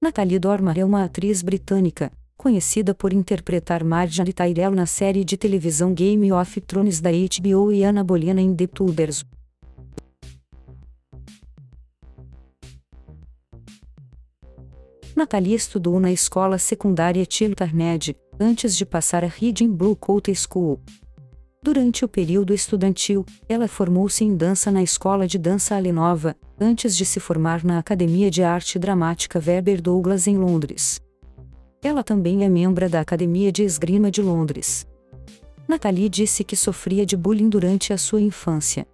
Natalie Dormer é uma atriz britânica, conhecida por interpretar Marjorie Tyrell na série de televisão Game of Thrones da HBO e Ana Bolena em The Tudors. Natalie estudou na escola secundária Tiltarned, antes de passar a Reading Blue Coat School. Durante o período estudantil, ela formou-se em dança na Escola de Dança Alenova, antes de se formar na Academia de Arte Dramática Webber Douglas em Londres. Ela também é membro da Academia de Esgrima de Londres. Natalie disse que sofria de bullying durante a sua infância.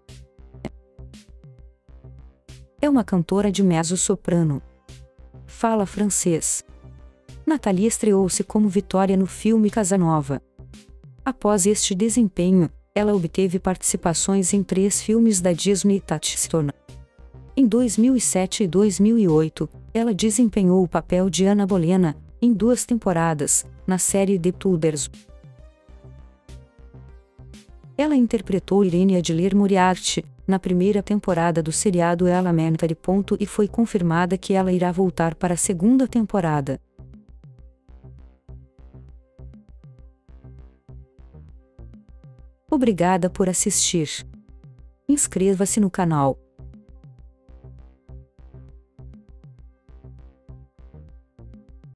É uma cantora de mezzo-soprano. Fala francês. Natalie estreou-se como Vitória no filme Casanova. Após este desempenho, ela obteve participações em 3 filmes da Disney Touchstone. Em 2007 e 2008, ela desempenhou o papel de Ana Bolena, em 2 temporadas, na série The Tudors. Ela interpretou Irene Adler Moriarty, na primeira temporada do seriado Elementary. E foi confirmada que ela irá voltar para a 2ª temporada. Obrigada por assistir. Inscreva-se no canal.